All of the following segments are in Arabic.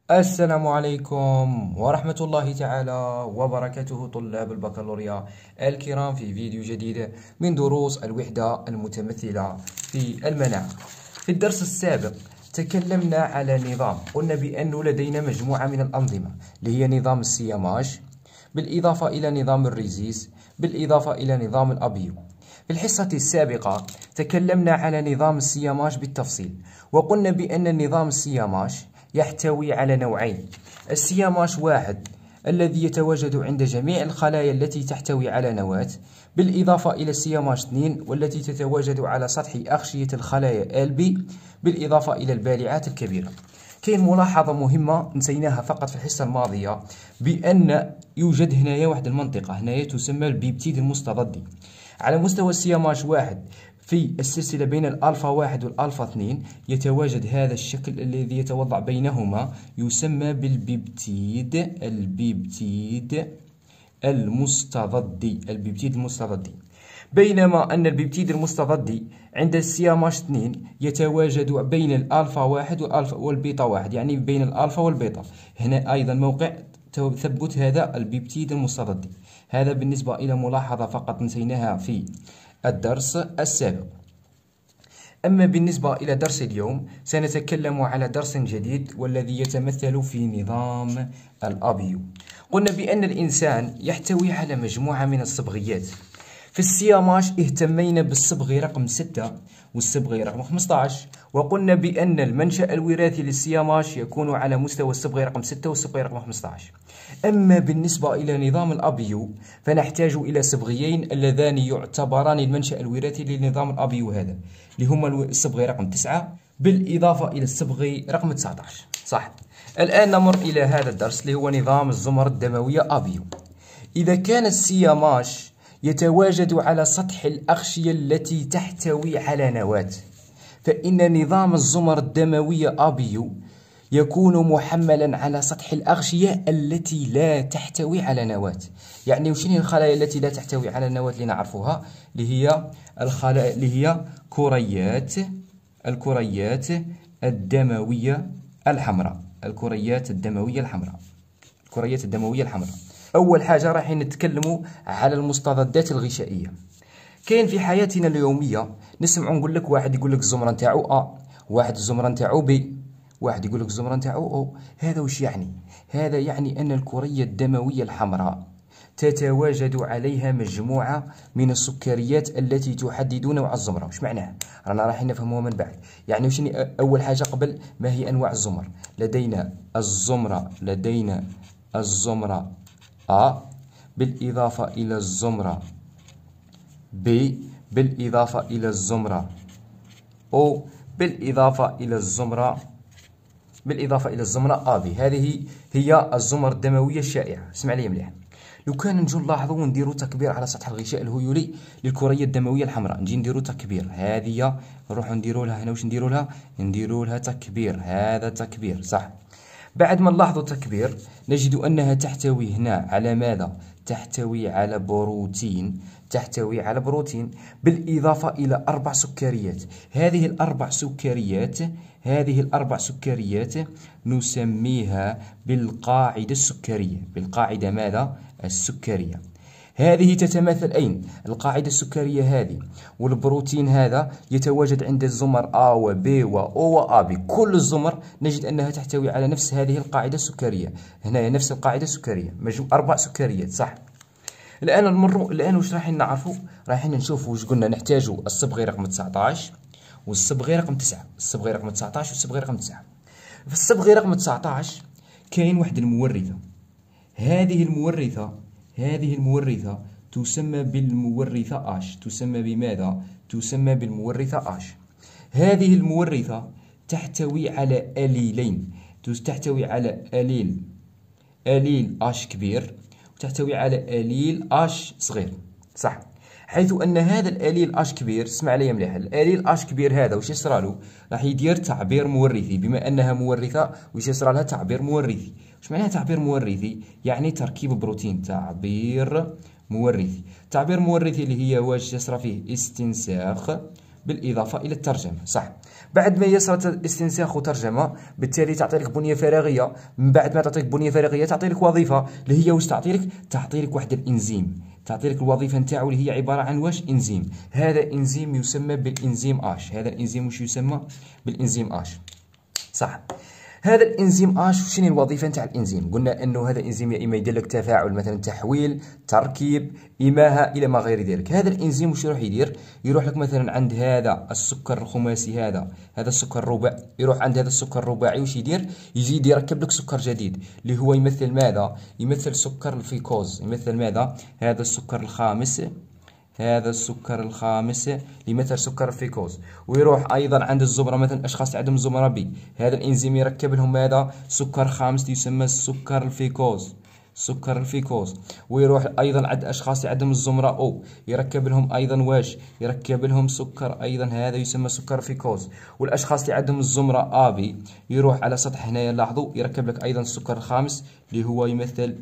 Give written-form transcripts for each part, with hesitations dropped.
السلام عليكم ورحمة الله تعالى وبركاته، طلاب البكالوريا الكرام، في فيديو جديد من دروس الوحدة المتمثلة في المناعة. في الدرس السابق تكلمنا على نظام، قلنا بأنه لدينا مجموعة من الأنظمة اللي هي نظام السياماج، بالإضافة إلى نظام الريزيس، بالإضافة إلى نظام الأبيو. في الحصة السابقة تكلمنا على نظام السياماج بالتفصيل، وقلنا بأن نظام السياماج يحتوي على نوعين: السياماش واحد الذي يتواجد عند جميع الخلايا التي تحتوي على نواة، بالإضافة إلى السياماش 2 والتي تتواجد على سطح أغشية الخلايا LB، بالإضافة إلى البالعات الكبيرة. كاين ملاحظة مهمة نسيناها فقط في الحصة الماضية، بأن يوجد هنايا واحد المنطقة هنايا تسمى البيبتيد المستضدي. على مستوى السياماش واحد في السلسلة بين الألفا 1 والألفا 2 يتواجد هذا الشكل الذي يتوضع بينهما، يسمى البيبتيد المستضدي. بينما أن البيبتيد المستضدي عند السياماش 2 يتواجد بين الألفا 1 والبيتا 1، يعني بين الألفا والبيتا. هنا أيضا موقع تثبت هذا البيبتيد المستضدي. هذا بالنسبة إلى ملاحظة فقط نسيناها في الدرس السابق. أما بالنسبة إلى درس اليوم سنتكلم على درس جديد والذي يتمثل في نظام الأبيو. قلنا بأن الإنسان يحتوي على مجموعة من الصبغيات. في السياماش اهتمينا بالصبغي رقم 6 والصبغي رقم 15، وقلنا بأن المنشأ الوراثي للسياماش يكون على مستوى الصبغي رقم 6 والصبغي رقم 15. أما بالنسبة إلى نظام الأبيو فنحتاج إلى صبغيين اللذان يعتبران المنشأ الوراثي لنظام الأبيو هذا، اللي هما الصبغي رقم 9 بالإضافة إلى الصبغي رقم 19. صح. الآن نمر إلى هذا الدرس اللي هو نظام الزمر الدموية أبيو. إذا كان السياماش يتواجد على سطح الأغشية التي تحتوي على نواة، فإن نظام الزمر الدموية أبيو يكون محملا على سطح الأغشية التي لا تحتوي على نواة. يعني وشنو الخلايا التي لا تحتوي على نواة اللي نعرفوها؟ اللي هي الخلايا اللي هي الكريات الدموية الحمراء. الكريات الدموية الحمراء. أول حاجة راح نتكلموا على المستضدات الغشائية. كاين في حياتنا اليومية نسمع نقول لك واحد يقول لك الزمرة نتاعو A، واحد الزمرة نتاعو B، واحد يقول لك الزمرة نتاعو O. هذا وش يعني؟ هذا يعني أن الكرية الدموية الحمراء تتواجد عليها مجموعة من السكريات التي تحدد نوع الزمرة. وش معناها؟ رانا راح نفهموها من بعد. يعني وش أول حاجة قبل ما هي أنواع الزمر؟ لدينا الزمرة A بالإضافة إلى الزمرة B بالإضافة إلى الزمرة O بالإضافة إلى الزمرة AB. هذه هي الزمر الدموية الشائعة. اسمع لي مليح. لو كان نجو نلاحظوا ونديروا تكبير على سطح الغشاء الهيولي للكرية الدموية الحمراء، نجي نديروا تكبير، هذه نروحوا نديروا لها هنا. واش نديروا لها تكبير. هذا تكبير صح. بعد ما نلاحظوا التكبير نجد أنها تحتوي هنا على ماذا؟ تحتوي على بروتين بالإضافة إلى 4 سكريات. هذه الأربع سكريات نسميها بالقاعدة السكرية. بالقاعدة ماذا؟ السكرية. هذه تتماثل أين؟ القاعدة السكرية هذه والبروتين هذا يتواجد عند الزمر A و B و O و AB. كل الزمر نجد أنها تحتوي على نفس هذه القاعدة السكرية. هنا نفس القاعدة السكرية، 4 سكريات صح. الآن واش رايحين نعرفوا؟ رايحين نشوفوا واش قلنا نحتاجوا الصبغي رقم 19 والصبغي رقم 9. الصبغي رقم 19 والصبغي رقم 9. في الصبغي رقم 19 كاين واحد المورثة. هذه المورثة تسمى بالمورثة H. تسمى بماذا؟ تسمى بالمورثة H. هذه المورثة تحتوي على أليلين. تحتوي على أليل H كبير وتحتوي على أليل H صغير صح. حيث أن هذا الأليل H كبير، اسمع لي مليح، الأليل H كبير هذا وش يصرالو؟ راح يدير تعبير مورثي. بما أنها مورثة وش يصرالها؟ تعبير مورثي. وش معناها تعبير مورثي؟ يعني تركيب بروتين. تعبير مورثي اللي هي واش يصرى فيه استنساخ بالإضافة إلى الترجمة. صح. بعد ما يصل استنساخ وترجمة، بالتالي تعطي لك بنية فراغية. من بعد ما تعطيك بنية فراغية تعطي لك وظيفة اللي هي واش تعطي لك؟ تعطي لك واحد الإنزيم، تعطي لك الوظيفة نتاعو اللي هي عبارة عن واش؟ إنزيم. هذا إنزيم يسمى بالإنزيم اش. هذا الإنزيم واش يسمى؟ بالإنزيم اش. صح. هذا الانزيم اش شنو الوظيفه نتاع الانزيم؟ قلنا انه هذا الانزيم يا اما يدير لك تفاعل مثلا تحويل، تركيب، اماهه الى ما غير ذلك. هذا الانزيم واش يروح يدير؟ يروح لك مثلا عند هذا السكر الخماسي، هذا السكر الرباعي، يروح عند هذا السكر الرباعي واش يدير؟ يزيد يركب لك سكر جديد اللي هو يمثل ماذا؟ يمثل سكر الفيكوز. يمثل ماذا؟ هذا السكر الخامس، هذا السكر الخامس لمثل سكر الفيكوز. ويروح ايضا عند الزمره مثلا اشخاص عندهم زمره بي، هذا الانزيم يركب لهم ماذا؟ سكر خامس يسمى سكر الفيكوز، سكر الفيكوز. ويروح ايضا عند اشخاص عندهم الزمره او، يركب لهم ايضا واش؟ يركب لهم سكر ايضا هذا يسمى سكر الفيكوز. والاشخاص اللي عندهم الزمره ابي يروح على سطح هنايا لاحظوا يركب لك ايضا السكر الخامس اللي هو يمثل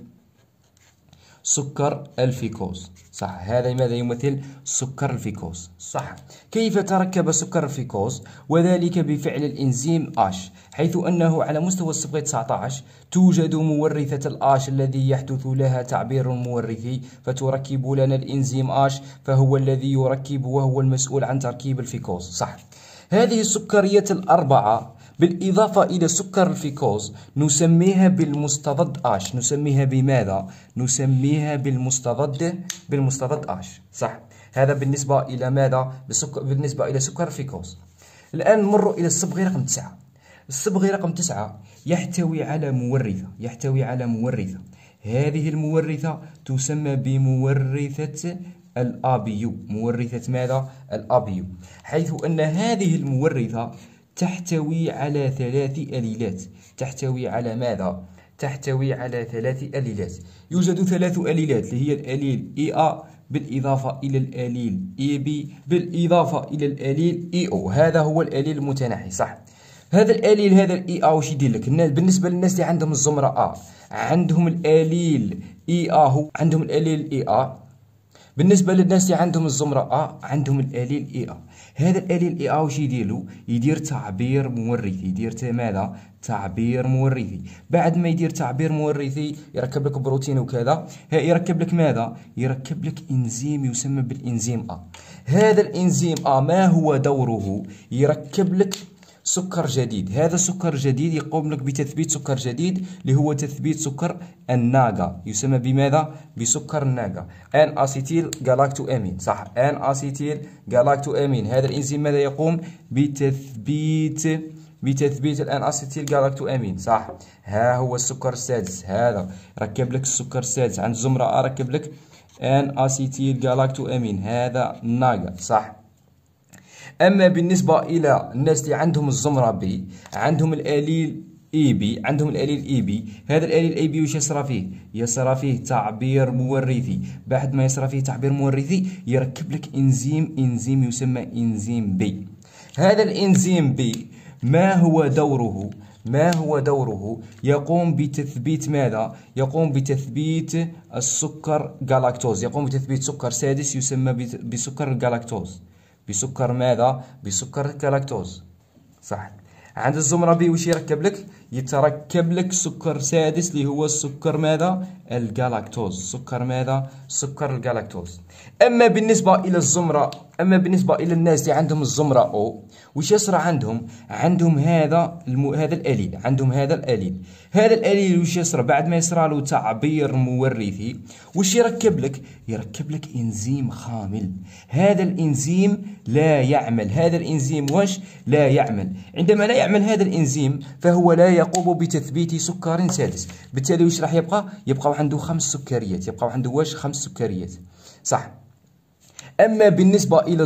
سكر الفيكوز. صح. هذا ماذا يمثل؟ سكر الفيكوز. صح. كيف تركب سكر الفيكوز؟ وذلك بفعل الإنزيم اش، حيث أنه على مستوى الصبغة 19 توجد مورثة الاش الذي يحدث لها تعبير مورثي، فتركب لنا الإنزيم اش فهو الذي يركب وهو المسؤول عن تركيب الفيكوز. صح. هذه السكريات الأربعة بالإضافة إلى سكر الفيكوز نسميها بالمستضد اش. نسميها بماذا؟ نسميها بالمستضد اش. صح. هذا بالنسبة إلى ماذا؟ بالنسبة إلى سكر الفيكوز. الآن نمر إلى الصبغة رقم 9. الصبغة رقم 9 يحتوي على مورثة. هذه المورثة تسمى بمورثة الآبيو. مورثة ماذا؟ الآبيو. حيث أن هذه المورثة تحتوي على 3 أليلات. تحتوي على ماذا؟ تحتوي على 3 أليلات. يوجد 3 أليلات اللي هي الأليل إي بالإضافة إلى الأليل إي بي بالإضافة إلى الأليل إي أو. هذا هو الأليل المتناحي. صح. هذا الأليل هذا الإي واش يدير لك؟ بالنسبة للناس اللي عندهم الزمرة عندهم الأليل إي عندهم الأليل إي بالنسبة للناس اللي عندهم الزمرة عندهم الأليل إي هذا الأليل إي واش يديرلو؟ يدير تعبير مورثي. يدير ماذا؟ تعبير مورثي. بعد ما يدير تعبير مورثي يركب لك بروتين وكذا، يركب لك ماذا؟ يركب لك إنزيم يسمى بالإنزيم هذا الإنزيم ما هو دوره؟ يركب لك سكر جديد. هذا السكر الجديد يقوم لك بتثبيت سكر جديد اللي هو تثبيت سكر الناغا. يسمى بماذا؟ بسكر الناغا. ان اسيتيل جالاكتو امين. صح. ان اسيتيل جالاكتو امين. هذا الانزيم ماذا يقوم؟ بتثبيت الان اسيتيل جالاكتو امين. صح. ها هو السكر السادس. هذا ركب لك السكر السادس عند زمرة ركب لك ان اسيتيل جالاكتو امين. هذا ناغا. صح. أما بالنسبة إلى الناس اللي عندهم الزمرة بي عندهم الأليل إي بي. هذا الأليل إي بي واش يصرى فيه؟ يصرى فيه تعبير مورثي. بعد ما يصرى فيه تعبير مورثي يركب لك إنزيم يسمى إنزيم بي. هذا الإنزيم بي ما هو دوره؟ يقوم بتثبيت ماذا؟ يقوم بتثبيت السكر جالاكتوز. يقوم بتثبيت سكر سادس يسمى بسكر الجالاكتوز. بسكر ماذا؟ بسكر الجلاكتوز. صح. عند الزمرة بي وش يركب لك؟ يتركب لك سكر سادس اللي هو السكر ماذا؟ الجلاكتوز. سكر ماذا؟ سكر الجلاكتوز. أما بالنسبة إلى الناس اللي عندهم الزمرة أو وش يصرى عندهم؟ عندهم هذا الأليل. هذا الأليل وش يصرى؟ بعد ما يصرى له تعبير مورثي وش يركب لك؟ يركب لك إنزيم خامل. هذا الإنزيم لا يعمل. واش؟ لا يعمل. عندما لا يعمل هذا الإنزيم فهو لا يقوم بتثبيت سكر سادس. بالتالي وش راح يبقى عنده 5 سكريات. يبقى عنده واش؟ 5 سكريات. صح. أما بالنسبة إلى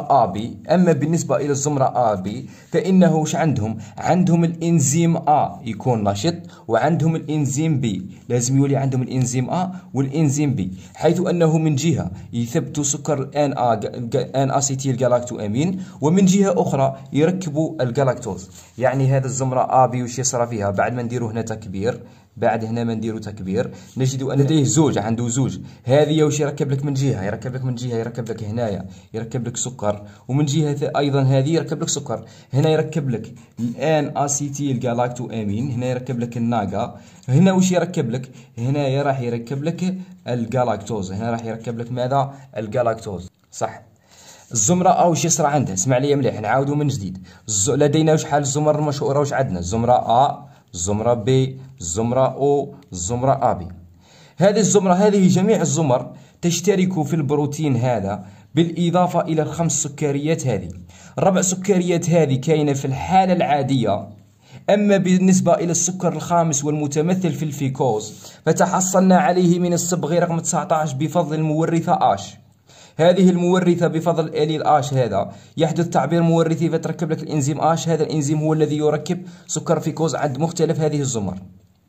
الزمرة AB فإنه وش عندهم الإنزيم يكون نشط وعندهم الإنزيم B. لازم يولي عندهم الإنزيم والإنزيم B، حيث أنه من جهة يثبت سكر ان اسيتيل جالاكتو امين ومن جهة أخرى يركبوا الجلاكتوز. يعني هذا الزمرة AB وش يصرى فيها؟ بعد ما نديرو هنا تكبير بعد هنا ما نديرو تكبير نجد ان لديه زوج، عنده زوج. هذه واش يركب لك من جهه، يركب لك من جهه، يركب لك هنايا يركب لك سكر، ومن جهه ايضا هذه يركب لك سكر. هنا يركب لك الان اسيتيل جالاكتو امين، هنا يركب لك الناقه. هنا واش يركب لك؟ هنا راح يركب لك الجالاكتوز، هنا راح يركب لك ماذا؟ الجالاكتوز. صح. الزمرة أ واش يصرى عندها؟ اسمع لي مليح نعاودو من جديد. لدينا شحال الزمر المشهورة واش عندنا؟ الزمرة أ، الزمرة ب، الزمرة أو، الزمرة أ بي. هذه الزمرة، هذه جميع الزمر تشترك في البروتين هذا بالإضافة إلى الخمس سكريات هذه. الربع سكريات هذه كاينة في الحالة العادية. أما بالنسبة إلى السكر الخامس والمتمثل في الفيكوز فتحصلنا عليه من الصبغة رقم 19 بفضل المورثة آش. هذه المورثة بفضل الاليل آش هذا يحدث تعبير مورثي فتركب لك الإنزيم آش. هذا الإنزيم هو الذي يركب سكر فيكوز عند مختلف هذه الزمر.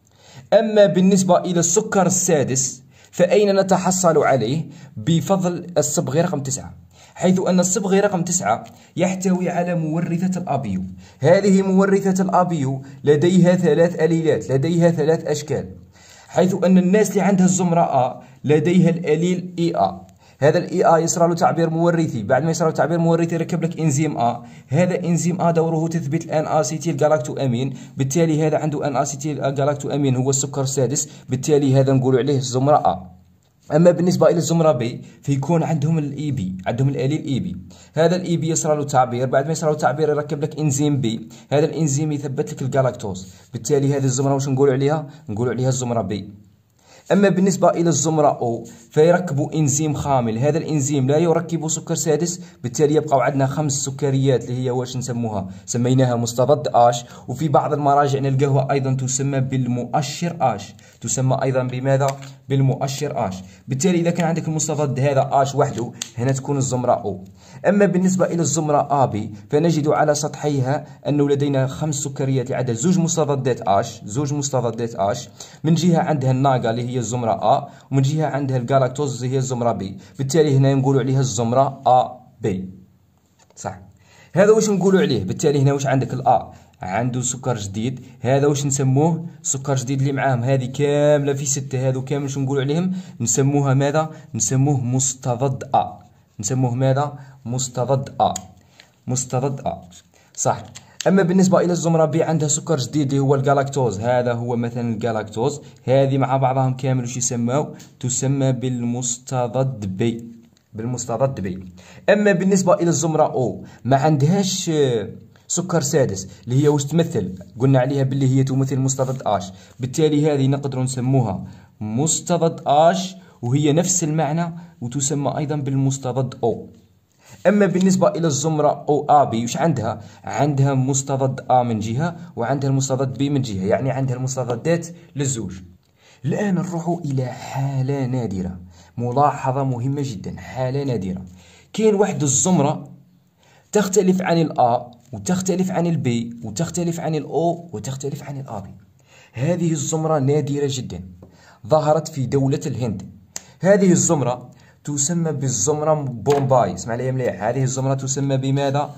أما بالنسبة إلى السكر السادس فأين نتحصل عليه؟ بفضل الصبغة رقم 9، حيث أن الصبغة رقم 9 يحتوي على مورثة الأبيو. هذه مورثة الأبيو لديها 3 أليلات، لديها 3 أشكال، حيث أن الناس اللي عندها الزمرة أ لديها الأليل إي أ. هذا الاي اي يصرى له تعبير مورثي، بعد ما يصرى له تعبير مورثي يركب لك انزيم ا. هذا انزيم ا دوره تثبيت الان اسيتيل جالاكتو امين، بالتالي هذا عنده ان اسيتيل جالاكتو امين هو السكر السادس، بالتالي هذا نقول عليه الزمره ا. اما بالنسبه الى الزمره بي فيكون عندهم الاي بي، عندهم الاليل اي بي. هذا الاي بي يصرى له تعبير، بعد ما يصرى له تعبير يركب لك انزيم بي، هذا الانزيم يثبت لك الجالاكتوز، بالتالي هذه الزمره واش نقولوا عليها؟ نقولوا عليها الزمره بي. أما بالنسبة إلى الزمرة أو فيركبوا إنزيم خامل، هذا الإنزيم لا يركب سكر سادس، بالتالي يبقى عندنا 5 سكريات اللي هي واش نسموها؟ سميناها مستضد آش، وفي بعض المراجع نلقاها أيضا تسمى بالمؤشر آش، تسمى أيضا بماذا؟ بالمؤشر آش. بالتالي إذا كان عندك المستضد هذا آش وحده هنا تكون الزمرة أو. أما بالنسبة إلى الزمرة آبي فنجد على سطحيها أنه لدينا 5 سكريات عدد زوج مستضدات آش، زوج مستضدات آش. من جهة عندها الناقة اللي هي الزمرة أ، ومن جهة عندها الجالاكتوز اللي هي الزمرة بي، بالتالي هنا نقولوا عليها الزمرة أ بي. صح. هذا واش نقولوا عليه؟ بالتالي هنا واش عندك الأ عنده سكر جديد، هذا واش نسموه؟ سكر جديد اللي معاهم هذه كاملة في 6، هذو كامل شو نقولوا عليهم؟ نسموها ماذا؟ نسموه مستضد أ. نسموه ماذا؟ مستضد أ. مستضد أ. صح. أما بالنسبة إلى الزمرة بي عندها سكر جديد اللي هو الجالاكتوز، هذا هو مثلا الجالاكتوز، هذه مع بعضهم كامل وش يسموا؟ تسمى بالمستضد بي، بالمستضد بي. أما بالنسبة إلى الزمرة أو ما عندهاش سكر سادس اللي هي واش تمثل؟ قلنا عليها باللي هي تمثل مستضد آش، بالتالي هذه نقدر نسموها مستضد آش وهي نفس المعنى وتسمى أيضا بالمستضد أو. أما بالنسبة إلى الزمرة أو آبي وش عندها؟ عندها مستضد آ من جهة وعندها المستضد بي من جهة، يعني عندها المستضدات للزوج. الآن نروح إلى حالة نادرة، ملاحظة مهمة جدا، حالة نادرة. كاين واحد الزمرة تختلف عن الآ وتختلف عن البي وتختلف عن الأو وتختلف عن الآبي. هذه الزمرة نادرة جدا، ظهرت في دولة الهند. هذه الزمرة تسمى بالزمرة بومباي. اسمع لي مليح، هذه الزمرة تسمى بماذا؟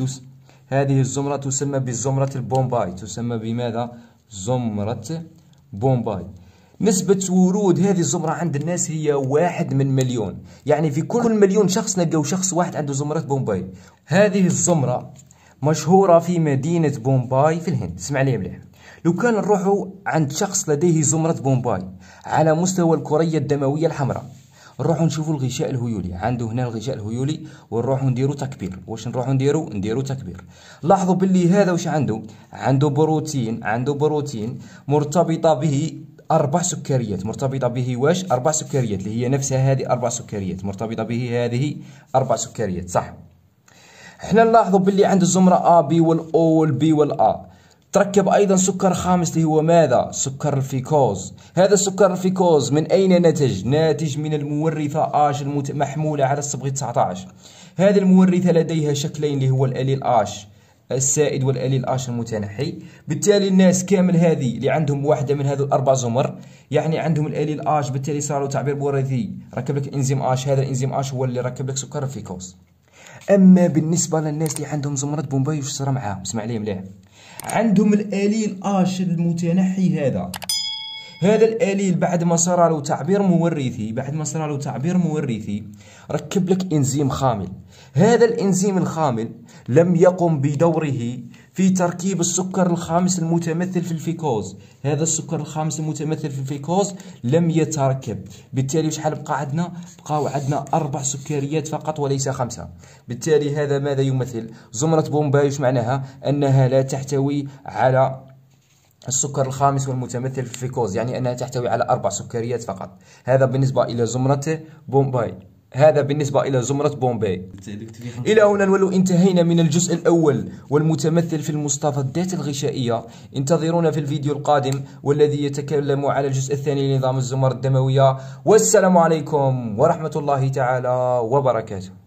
هذه الزمرة تسمى بالزمرة البومباي، تسمى بماذا؟ زمرة بومباي. نسبة ورود هذه الزمرة عند الناس هي 1 من مليون، يعني في كل مليون شخص نلقاو شخص واحد عنده زمرة بومباي. هذه الزمرة مشهورة في مدينة بومباي في الهند. اسمع لي مليح، لو كان نروحوا عند شخص لديه زمرة بومباي على مستوى الكرية الدموية الحمراء، نروحوا نشوفوا الغشاء الهيولي، عنده هنا الغشاء الهيولي، ونروحوا نديروا تكبير. واش نروحوا نديروا تكبير. لاحظوا باللي هذا واش عنده بروتين، عنده بروتين مرتبطة به 4 سكريات، مرتبطة به واش؟ 4 سكريات اللي هي نفسها هذه 4 سكريات، مرتبطة به هذه 4 سكريات. صح. احنا نلاحظوا باللي عند الزمرة A B والأو والبي والأ تركب أيضا سكر خامس اللي هو ماذا؟ سكر الفيكوز. هذا السكر الفيكوز من أين نتج؟ ناتج من المورثة آش المحمولة على الصبغة 19. هذه المورثة لديها شكلين اللي هو الأليل آش السائد والأليل آش المتنحي. بالتالي الناس كامل هذه اللي عندهم واحدة من هذه الأربع زمر، يعني عندهم الأليل آش، بالتالي صاروا تعبير مورثي ركب لك إنزيم آش، هذا الإنزيم آش هو اللي ركب لك سكر الفيكوز. أما بالنسبة للناس اللي عندهم زمرة بومباي وش صار معاهم؟ اسمع لي مليح، عندهم الأليل آش المتنحي هذا. هذا الآليل بعد ما صار له تعبير مورثي ركب لك إنزيم خامل. هذا الإنزيم الخامل لم يقم بدوره في تركيب السكر الخامس المتمثل في الفيكوز. هذا السكر الخامس المتمثل في الفيكوز لم يتركب، بالتالي شحال بقى عندنا؟ بقاو عندنا 4 سكريات فقط وليس 5. بالتالي هذا ماذا يمثل؟ زمرة بومباي وش معناها؟ أنها لا تحتوي على السكر الخامس والمتمثل في الفيكوز، يعني أنها تحتوي على 4 سكريات فقط. هذا بالنسبة إلى زمرة بومباي. إلى هنا نولو انتهينا من الجزء الأول والمتمثل في المستضدات الغشائية. انتظرونا في الفيديو القادم والذي يتكلم على الجزء الثاني لنظام الزمر الدموية. والسلام عليكم ورحمة الله تعالى وبركاته.